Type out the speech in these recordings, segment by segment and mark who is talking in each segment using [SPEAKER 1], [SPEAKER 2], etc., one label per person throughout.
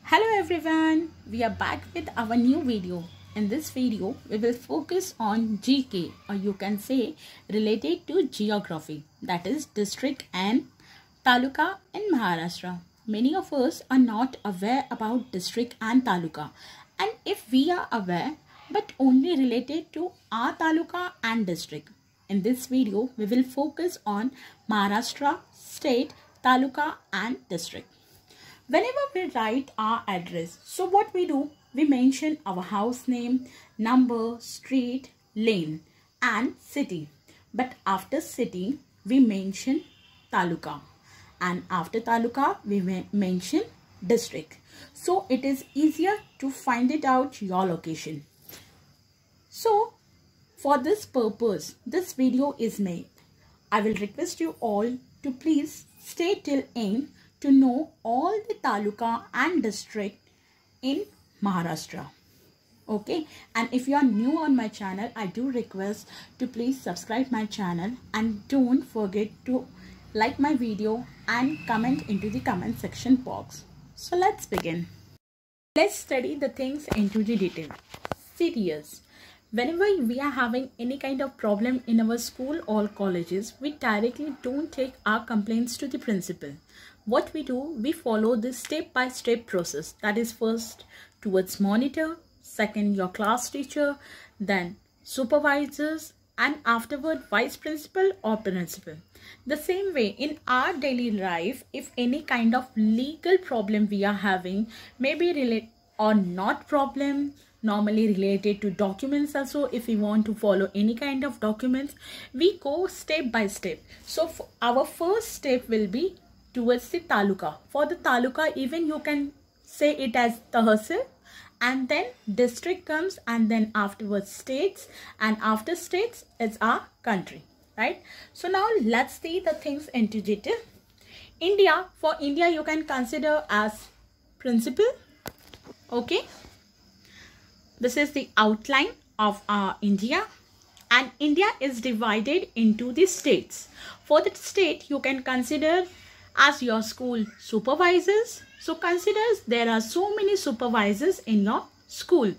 [SPEAKER 1] Hello everyone, we are back with our new video. In this video, we will focus on GK, or you can say related to geography, that is district and taluka in Maharashtra. Many of us are not aware about district and taluka, and if we are aware, but only related to our taluka and district. In this video, we will focus on Maharashtra state, taluka and district. Whenever we write our address, so what we do, we mention our house name, number, street, lane and city. But after city, we mention taluka, and after taluka, we mention district. So it is easier to find it out your location. So for this purpose, this video is made. I will request you all to please stay till end to know all the taluka and district in Maharashtra. Okay, and if you are new on my channel, I do request to please subscribe my channel and don't forget to like my video and comment into the comment section box. So let's begin. Let's study the things into the detail. Serious. Whenever we are having any kind of problem in our school or colleges, we directly don't take our complaints to the principal. What we do, we follow this step-by-step process. That is first towards monitor, second your class teacher, then supervisors, and afterward vice principal or principal. The same way in our daily life, if any kind of legal problem we are having, maybe related or not problem, normally related to documents also, if we want to follow any kind of documents, we go step by step. So our first step will be towards the taluka. For the taluka, even you can say it as tahsil, and then district comes, and then afterwards states, and after states it's our country, right? So now let's see the things into detail. India, for India you can consider as principal. Okay, this is the outline of our India, and India is divided into the states. For the state, you can consider as your school supervisors. So consider there are so many supervisors in your school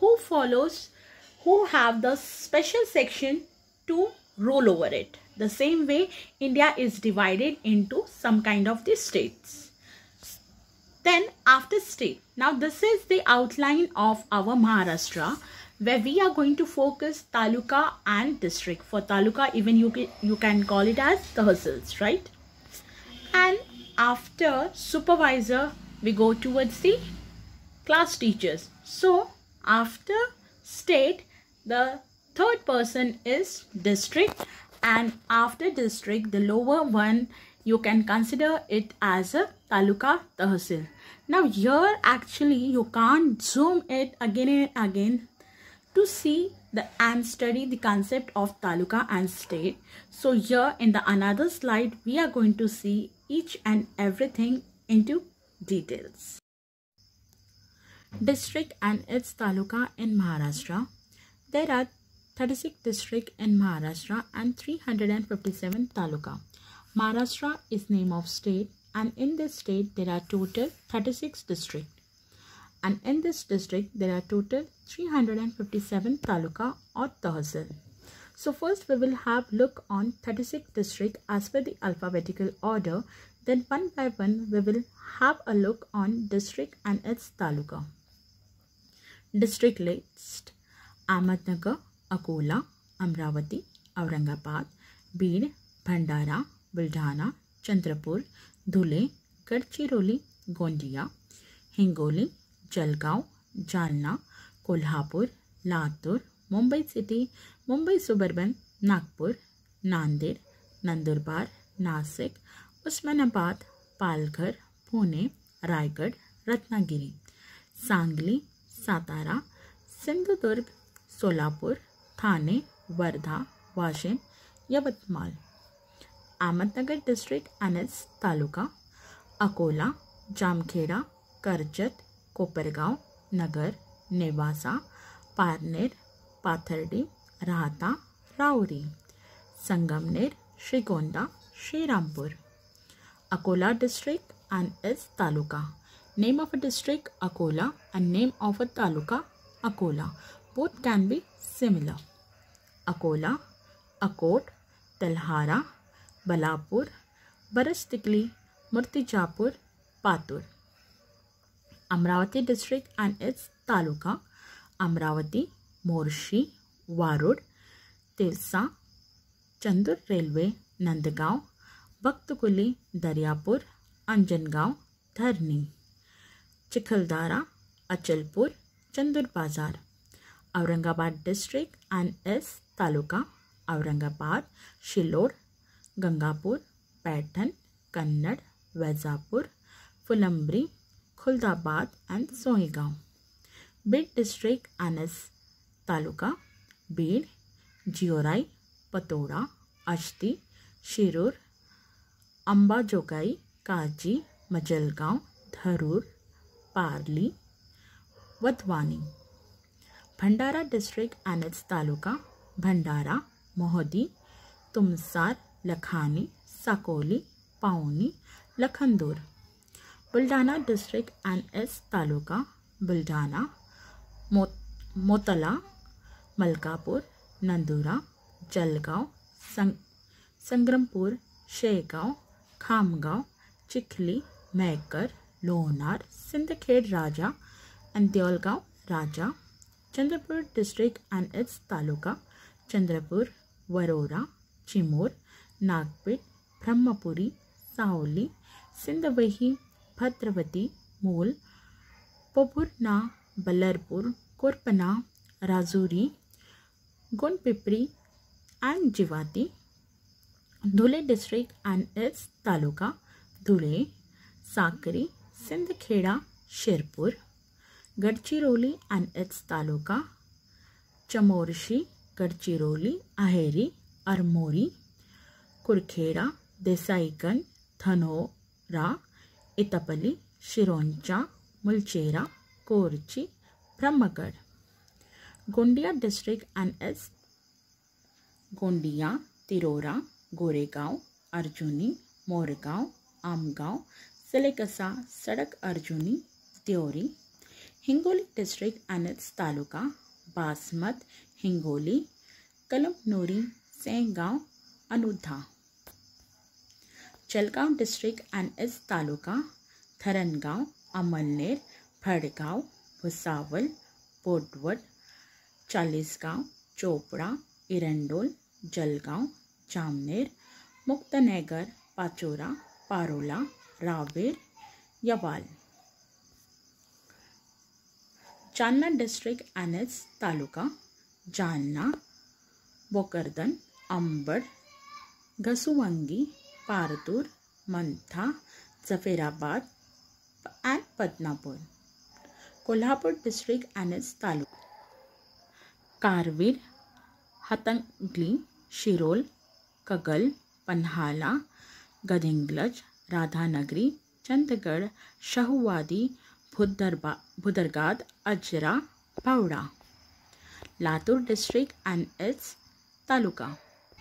[SPEAKER 1] who have the special section to rule over it. The same way India is divided into some kind of the states. Then after state, now this is the outline of our Maharashtra, where we are going to focus taluka and district. For taluka, even you can call it as tahsils, right? And after supervisor, we go towards the class teachers. So after state, the third person is district, and after district, the lower one, you can consider it as a taluka tahsil. Now here actually you can't zoom it again and again to see and study the concept of taluka and state. So here in the another slide, we are going to see each and everything into details. District and its taluka in Maharashtra. There are 36 districts in Maharashtra and 357 taluka. Maharashtra is name of state, and in this state there are total 36 districts, and in this district there are total 357 taluka or tahsil. So first we will have look on 36 districts as per the alphabetical order. Then one by one we will have a look on district and its taluka. District list: Ahmednagar, Akola, Amravati, Aurangabad, Beed, Bhandara, Buldhana, Chandrapur, Dhule, Gadchiroli, Gondia, Hingoli, Jalgaon, Jalna, Kolhapur, Latur, Mumbai City, Mumbai Suburban, Nagpur, Nanded, Nandurbar, Nasik, Usmanabad, Palghar, Pune, Raigad, Ratnagiri, Sangli, Satara, Sindhudurg, Solapur, Thane, Wardha, Washim, Yavatmal. Ahmednagar district and its taluka: Akola, Jamkheda, Karjat, Kopargaon, Nagar, Nevasa, Parner, Pathardi, Rahata, Rauri, Sangamner, Srigonda, Srirampur. Akola district and its taluka: Name of a district Akola and name of a taluka Akola. Both can be similar. Akola, Akot, Telhara, Balapur, Barastikli, Murtijapur, Patur. Amravati district and its taluka Amravati, Morshi, Warud, Tirsa, Chandur Railway, Nandgaon, Bhaktukuli, Daryapur, Anjangaon, Dharni. Chikhaldara, Achalpur, Chandur Bazar. Aurangabad district and its taluka Aurangabad, Shilor, Gangapur, Paitan, Kannad, Vaizapur, Fulambri, Khuldabad and Sohigaon. Bid district and its taluka Bid, Jiorai, Patoda, Ashti, Shirur, Amba Jogai, Kaji, Majalgaon, Dharur, Parli, Wadhwani. Bhandara district and its taluka Bhandara, Mohodi, Tumsar, Lakhani, Sakoli, Pauni, Lakhandur. Buldana district and its taluka Buldana, Motala, Malkapur, Nandura, Jalgaon, Sangrampur, Shegaon, Khamgaon, Chikhli, Mekar, Lonar, Sindhkhed Raja and Deolgaon Raja. Chandrapur district and its taluka Chandrapur, Varora, Chimur, Nagpit, Brahmapuri, Saoli, Sindhavahi, Bhadravati, Mool, Popurna, Balarpur, Korpana, Razuri, Gonpipri and Jivati. Dhule district and its taluka Dhule, Sakri, Sindhkheda, Sherpur. Gadchiroli and its taluka Chamorshi, Gadchiroli, Aheri, Armori, Kurkheda, Desaiganj, Dhanora, Itapali, Shironcha, Mulchera, Korchi, Brahmagad. Gondia district and its Gondia, Tirora, Goregaon, Arjuni, Moregaon, Amgaon, Selekasa, Sadak Arjuni, Deori. Hingoli district and its taluka Basmat, Hingoli, Kalamnuri, Saingaon, Anudha. Jalgaon district and its taluka Dharangaon, Amalner, Bhadgaon, Bhusawal, Bodwad, Chalisgaon, Chopra, Irandol, Jalgaon, Jamner, Muktanagar, Pachora, Parola, Raver, Yawal. Jalna district and its taluka Jalna, Bokardan, Ambad, Gasuwangi, Paratur, Mantha, Zafarabad and Padnapur. Kolhapur district and its taluka Karvir, Hatangli, Shirol, Kagal, Panhala, Gadhinglaj, Radhanagri, Chandigarh, Shahuwadi, Bhudargad, Ajra, Pauda. Latur district and its taluka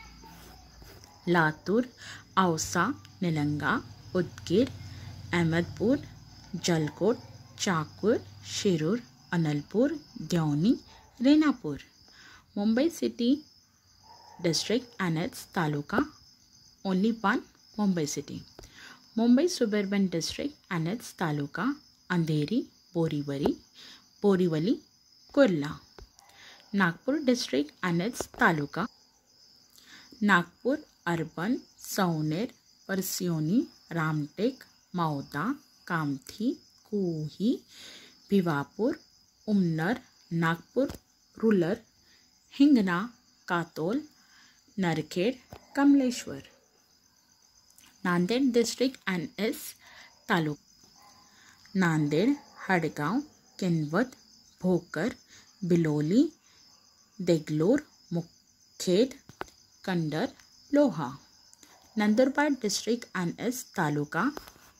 [SPEAKER 1] Latur, Ausa, Nilanga, Udgir, Ahmedpur, Jalkot, Chakur, Shirur, Analpur, Deoni, Renapur. Mumbai city district and its taluka only one Mumbai city. Mumbai suburban district and its taluka Andheri, Borivali, Kurla. Nagpur district and its taluka Nagpur urban, Sauner, Parsioni, Ramtek, Mauda, Kamthi, Kuhi, Bhivapur, Umnar, Nagpur rural, Hingna, Katol, Narkhed, Kamleshwar. Nanded district and its taluka Nanded, Hadgaon, Kinvat, Bhokar, Biloli, Deglor, Mukhed, Kandar, Loha. Nandurbar district and its taluka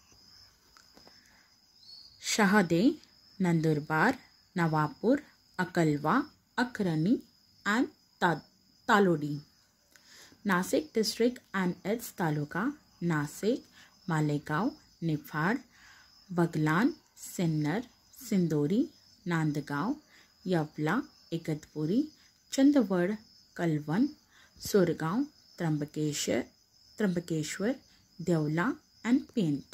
[SPEAKER 1] Shahade, Nandurbar, Nawapur, Akalwa, Akrani and Talodi. Nasik district and its taluka Nasik, Malegaon, Nifad, Baglan, Sinnar, सिंदोरी, Nandgaon, Yeola, Igatpuri, Chandgad, Kalwan, Surgaon, Trimbakeshwar, देवला and Paint.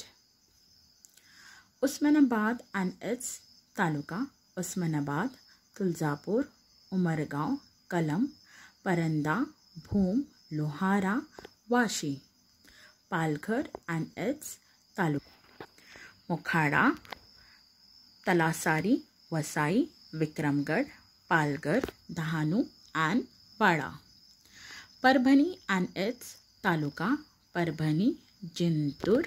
[SPEAKER 1] Osmanabad and its taluka: Osmanabad, Tuljapur, Umargaon, कलम, परंदा, Bhoom, Lohara, Vashi. Palghar and its taluka: Mokhada, तलासारी, वसाई, Vikramgarh, Palghar, Dahanu and Vadra. Parbhani and its taluka: Parbhani, Jintur,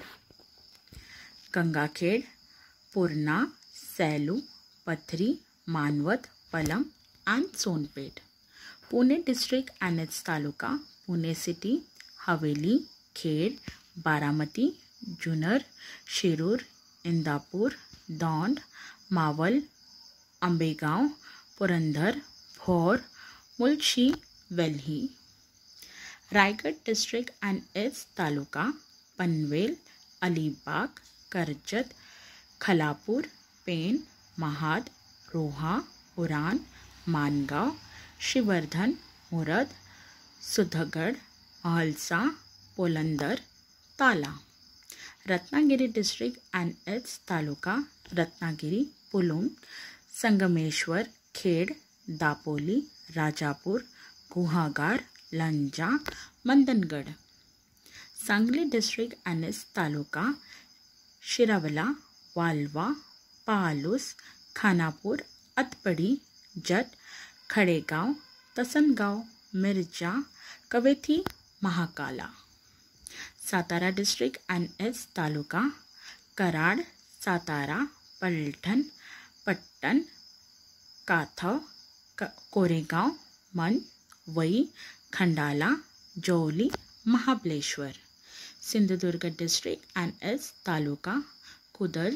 [SPEAKER 1] Gangakhed, पूर्णा, सैलू, पथरी, Manwat, Palam and Sonpeth. Pune district and its taluka: Pune city, Haveli, Khed, Baramati, Junnar, Shirur, Indapur, Daund, Maval, Ambegaon, Purandar, Bhor, Mulshi, Velhe. Raigad district and its taluka: Panvel, Alibag, Karjat, Khalapur, Pen, Mahad, Roha, Uran, Mangaon, Shrivardhan, Murud, Sudhagad, महलसा, Poladpur, Tala. Ratnagiri district and its taluka: Ratnagiri, Chiplun, Sangameshwar, Khed, Dapoli, Rajapur, Guhagar, Lanja, Mandangad. Sangli district and its taluka: Shirala, Walwa, Palus, Khanapur, Atpadi, Jatt, खड़ेगांव, Tasgaon, Miraj, Kavathe, Mahankal. Satara district and its taluka: Karad, Satara, Phaltan, Patan, Khatav, Koregaon, Man, Wai, Khandala, Jaoli, Mahabaleshwar. Sindhudurg district and its taluka: Kudal,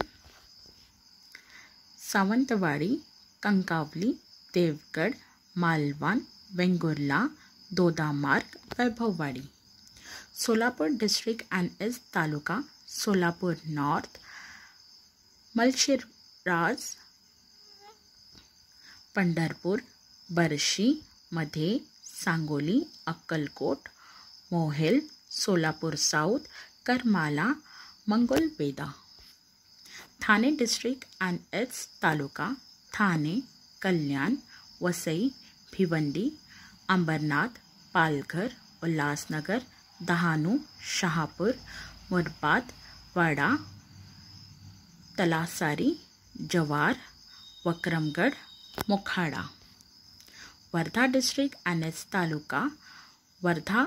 [SPEAKER 1] Sawantwadi, Kankavli, Devgad, Malvan, Vengurla, Dodamarg, Vaibhavwadi. Solapur district and its taluka: Solapur north, Malshiras, Pandharpur, Barshi, Madha, Sangola, Akkalkot, Mohol, Solapur south, Karmala, Mangalvedha. Thane district and its taluka: Thane, Kalyan, Vasai, Bhiwandi, Ambarnath, Palghar, Ulhasnagar, Dahanu, Shahapur, Murbad, Wada, Talasari, जवार, वक्रमगढ़, Mokhada. Wardha district and its taluka: Wardha,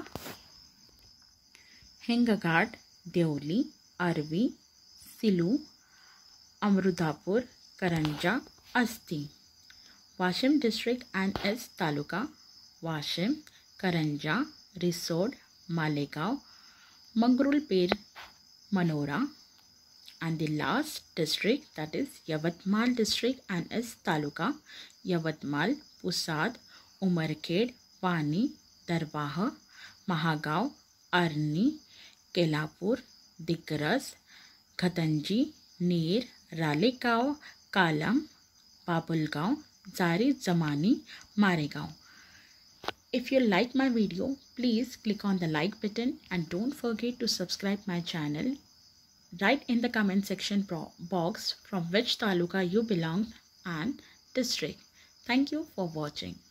[SPEAKER 1] Hinganghat, Deoli, Arvi, Seloo, Samudrapur, Karanja, Ashti. Washim district and its taluka: Washim, Karanja, Risod, Malegaon, Mangrulpir, Manora. And the last district, that is Yavatmal district and its taluka: Yavatmal, Pusad, Umarkhed, Wani, Darwha, Mahagaon, अरनी, केलापुर, दिग्रस, घतंजी, नीर, रालेगांव, कालम, बाबुलगांव, जारी जमानी, Maregaon. If you like my video, please click on the like button and don't forget to subscribe my channel. Write in the comment section box from which taluka you belong and district. Thank you for watching.